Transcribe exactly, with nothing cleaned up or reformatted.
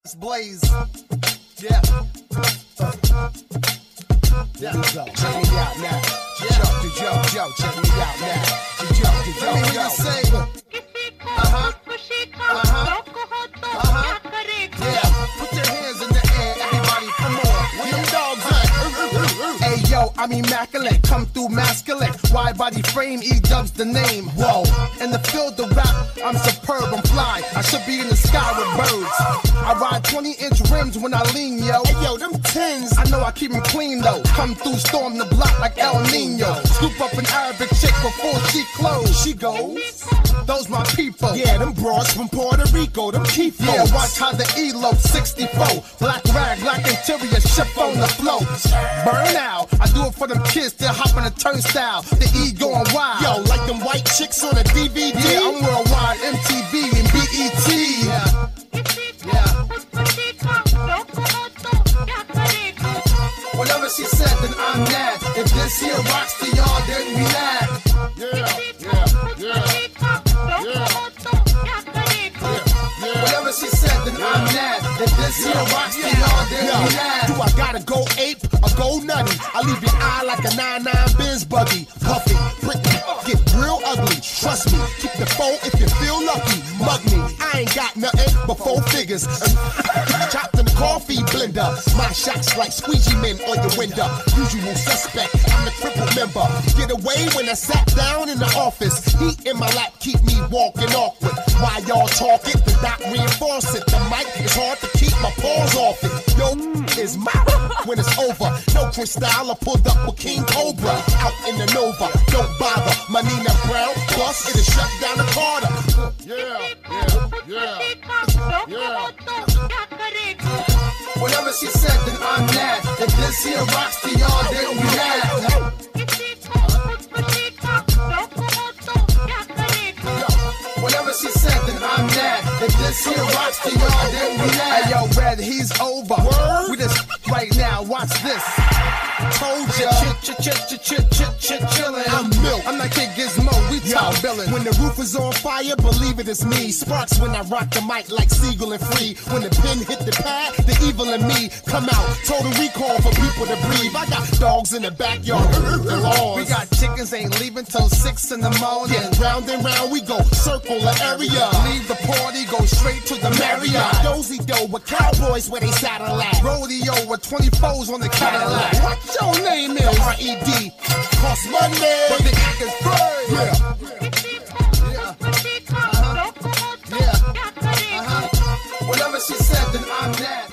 Blaze. Yeah. Uh. Yeah. Yo, check me out now. Yeah. Yo, yo, yo, check me out now. Yo, yo, yo, Let me hear you say. Uh-huh. Uh-huh. Uh-huh. Yeah. Put your hands in the air, everybody. Come on. Where them dogs at? Hey, yo, I'm immaculate. Come through masculine. Wide body frame, E-dub's the name. Whoa. In the field of rap, I'm superb, I'm fly. I should be in the sky with birds. I ride twenty inch rims when I lean, yo. Hey, yo, them tins. I know I keep them clean, though. Come through, storm the block like El Nino. Scoop up an Arabic chick before she close. She goes, those my people. Yeah, them broads from Puerto Rico, them keep folks. Yeah, watch how the E-Lo sixty-four. Black rag, black interior, ship on the float. Burn out. I do it for them kids, they'll hop on the turnstile. The E going wild. Yo, like them white chicks on a D V D. Yeah, I'm worldwide, M T V and B E T. Yeah. Yeah. Whatever she said, then I'm mad. If this here rocks to y'all, then we laugh. Yeah, yeah, yeah, yeah. Whatever she said, then I'm mad. If this here rocks to y'all, then we laugh. Do I gotta go ape or go nutty? I leave your eye like a nine nine Benz buggy. Puffy, prickly, get real ugly. Trust me, keep the phone if you feel lucky. Mug me, I ain't got nothing but four figures. Chopped in the coffee blender. My shots like squeegee men on your window. Usual suspect, I'm the crippled member. Get away when I sat down in the office. Heat in my lap keep me walking awkward. While y'all talking, the doc reinforce it. The mic is hard to keep my paws off it. Yo, is my when it's over. No Cristal, I pulled up with King Cobra. Out in the Nova, don't bother. My Nina Brown, plus it'll shut down the Carter. Yeah, yeah, yeah, yeah. Whatever she said, then I'm mad. If this here rocks to y'all, then we laugh. Whatever she said, then I'm mad. If this here rocks to y'all, then we laugh. Hey, yo, Red, he's over. Word? We just right now, watch this. Told ya. Chit, chit, chit, chit, chit, chit, chillin'. I'm Milk. I'm not Kid Gizmo, we top billin'. When the roof is on fire, believe it is me. Sparks when I rock the mic like Siegel and Free. When the pen hit the pad, the evil in me come out. Total recall for people to breathe. I got dogs in the backyard. We got chickens ain't leaving till six in the morning. Yeah, round and round we go, circle the area. Leave the party, go straight to the Marriott. Dozy dough with cowboys where they saddle at. Rodeo with twenty-fours on the Cadillac. What your name is? R E D. Cost money, but the ink is free. Yeah. Yeah. Uh-huh. Yeah. Uh-huh. Whatever she said, then I'm that.